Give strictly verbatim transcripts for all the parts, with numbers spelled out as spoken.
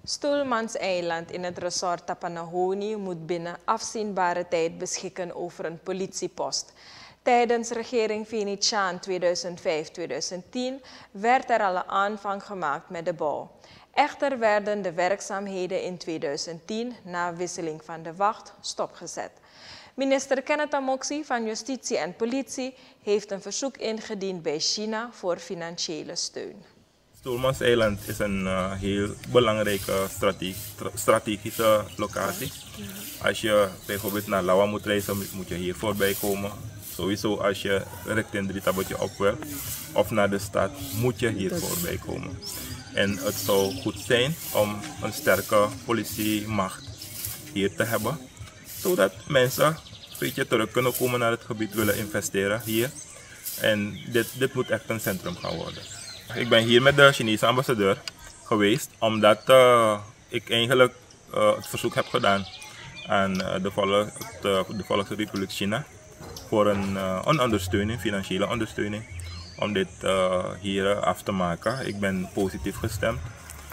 Stoelmanseiland in het resort Tapanahoni moet binnen afzienbare tijd beschikken over een politiepost. Tijdens regering Venetiaan tweeduizend vijf tot tweeduizend tien werd er al een aanvang gemaakt met de bouw. Echter werden de werkzaamheden in tweeduizend tien na wisseling van de wacht stopgezet. Minister Kenneth Amoxi van Justitie en Politie heeft een verzoek ingediend bij China voor financiële steun. Stoelmanseiland is een uh, heel belangrijke strate strategische locatie. Als je bijvoorbeeld naar Lawa moet reizen, moet je hier voorbij komen. Sowieso als je richting Drietabotje op wil of naar de stad, moet je hier voorbij komen. En het zou goed zijn om een sterke politiemacht hier te hebben, zodat mensen een beetje terug kunnen komen naar het gebied, willen investeren hier. En dit, dit moet echt een centrum gaan worden. Ik ben hier met de Chinese ambassadeur geweest, omdat uh, ik eigenlijk uh, het verzoek heb gedaan aan uh, de, volk, de, de Volksrepubliek China voor een, uh, een ondersteuning, financiële ondersteuning, om dit uh, hier af te maken. Ik ben positief gestemd.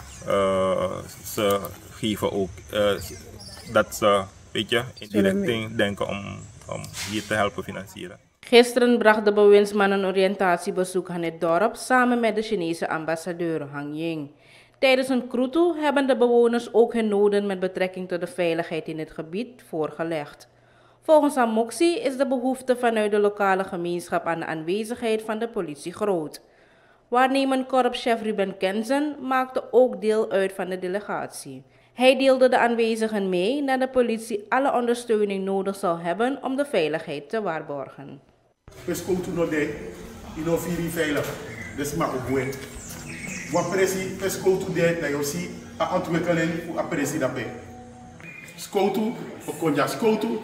Uh, ze geven ook uh, dat ze, weet je, in die richting denken om, om hier te helpen financieren. Gisteren bracht de bewindsman een oriëntatiebezoek aan het dorp samen met de Chinese ambassadeur Hang Ying. Tijdens een kroetel hebben de bewoners ook hun noden met betrekking tot de veiligheid in het gebied voorgelegd. Volgens Amoxi is de behoefte vanuit de lokale gemeenschap aan de aanwezigheid van de politie groot. Waarnemend korpschef Ruben Kenzen maakte ook deel uit van de delegatie. Hij deelde de aanwezigen mee dat de politie alle ondersteuning nodig zal hebben om de veiligheid te waarborgen. Dus komt u nog de, je nog vier veilig, dus maar ook goed. Wat precies, dus komt u de, dat je ziet, een ontwikkeling voor een president. Scout u, of kon je scout u,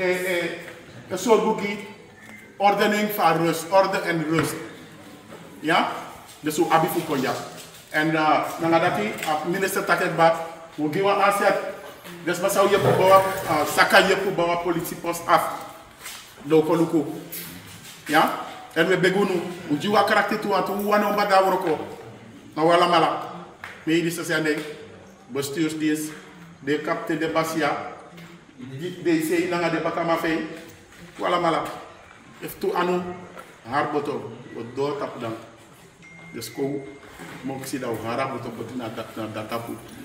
een soort boekje, ordening van rust, orde en rust. Ja, dus zo abi voor kon je. En dan gaat dat minister Taketba, we geven aanzet, dus we zouden je bouwen, saka je bouwen politiepost af, loko. Ja, en we beginnen, we gaan karakter toe aan toe, we gaan naar daar werken. Nou, we gaan medische zending, bestuursdienst, de kapitein de Basia, de C I naar de Bakamafei, we gaan even toe aan haar bottom, we doortappen dan. Dus kom, mocht ik zien dat we haar bottom naar dat tapu.